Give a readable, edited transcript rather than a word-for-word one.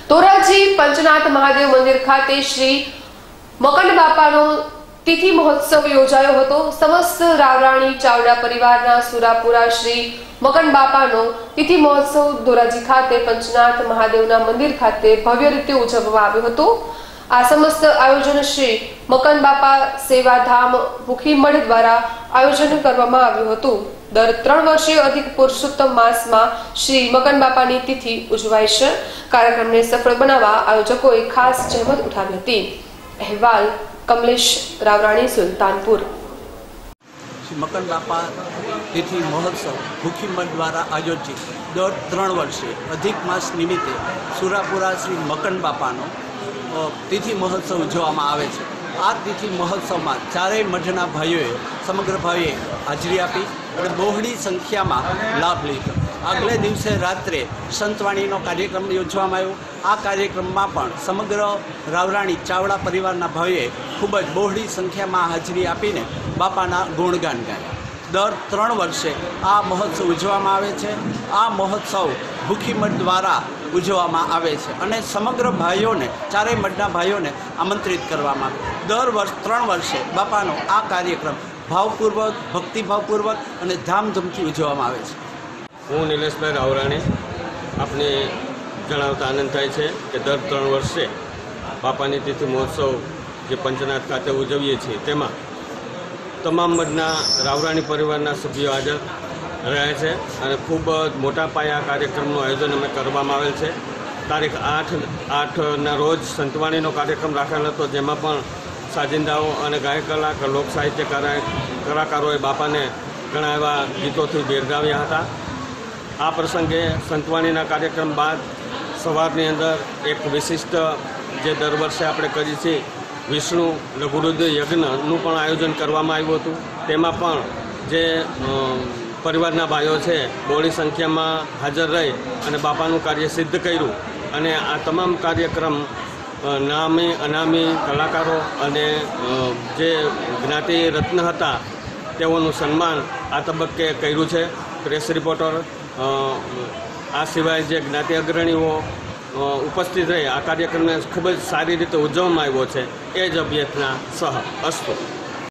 ધોરાજી પંચનાથ મહાદેવ મંદિર ખાતે શ્રી મકંડ બાપાનો તિથિ મહોત્સવ યોજાયો હતો। સમસ્ત રાવરાણી ચાવડા પરિવારના સુરાપુરા શ્રી મકંડ બાપાનો તિથિ મહોત્સવ ધોરાજી ખાતે પંચનાથ મહાદેવના મંદિર ખાતે ભવ્ય રીતે ઉજવવામાં આવ્યો હતો। આ સમસ્ત આયોજન શ્રી મકંડ બાપા સેવાધામ ભૂખીમઠ દ્વારા આયોજન કરવામાં આવ્યું હતું। દર 3 વર્ષે અધિક પુરુષોત્તમ માસમાં શ્રી મકંડ બાપાની તિથિ ઉજવાય છે। કાર્યક્રમને સફળ બનાવવા આયોજકોએ ખાસ જહેમત ઉઠાવી હતી। અહેવાલ कमलेश रावराणी सुल्तानपुर। श्री मकंड बापा तिथि महोत्सव भूखीमठ द्वारा आयोजित दर 3 वर्षे अधिक मास निमित्ते सुरापुरा श्री मकंड बापानो तिथि महोत्सव उजववामां आवे छे। आ तिथि महोत्सव में चारेय मठना भाईओए समग्र भाईए हाजरी आपी और बहोળી संख्या में लाभ लीधो। આગલે દિવસે રાત્રે સંતવાણીનો કાર્યક્રમ યોજવામાં આવ્યો। આ કાર્યક્રમમાં પણ સમગ્ર રાવરાણી ચાવડા પરિવારના ભાઈઓએ ખૂબ જ બહોળી સંખ્યામાં હાજરી આપીને બાપાના ગુણગાન ગાયા। દર 3 વર્ષે આ મહોત્સવ ઉજવવામાં આવે છે। આ મહોત્સવ ભૂખીમઠ દ્વારા ઉજવવામાં આવે છે અને સમગ્ર ભાઈઓને ચારેય મઠના ભાઈઓને આમંત્રિત કરવામાં આવે। દર વર્ષ 3 વર્ષે બાપાનો આ કાર્યક્રમ ભાવપૂર્વક ભક્તિભાવપૂર્વક અને ધામધૂમથી ઉજવવામાં આવે છે। હું નિલેશભાઈ રાવરાણી આપને જણાવતા આનંદ થાય છે કે દર 3 વર્ષે બાપાની તિથિ મહોત્સવ જે પંચનાથ ખાતે ઉજવીએ છીએ તેમાં તમામ મઠના રાવરાણી પરિવારના સભ્યો હાજર રહ્યા છે અને ખૂબ મોટા પાયે આ કાર્યક્રમનું આયોજન અમે કરવામાં આવેલ છે। તારીખ 8ના રોજ સંતવાણીનો કાર્યક્રમ રાખેલ હતો, જેમાં પણ સાજિંદાઓ અને ગાયક કલાકાર લોક સાહિત્ય કલાકારોએ બાપાને ઘણા એવા ગીતોથી બિરદાવ્યા હતા। आ प्रसंगे संतवाणीना कार्यक्रम बाद सवारनी अंदर एक विशिष्ट जे दर वर्षे आपणे करीए छीए विष्णु लघुरुद्र यज्ञनु पण आयोजन करवामां आव्युं हतुं। तेमां पण जे परिवारना भाईओ छे बहोળી संख्यामां हाजर रही अने बापानुं कार्य सिद्ध कर्युं अने आ तमाम कार्यक्रम नामी अनामी कलाकारो अने जे ज्ञाति रत्न हता तेओनुं सन्मान आ तबक्के कर्युं छे। प्रेस रिपोर्टर आ सिवाय जे ज्ञाति अग्रणीओ उपस्थित रही आ कार्यक्रम ने खूब ज सारी रीते उजववामां आव्यो छे। ए ज अभ्यर्थना सह अस्तु।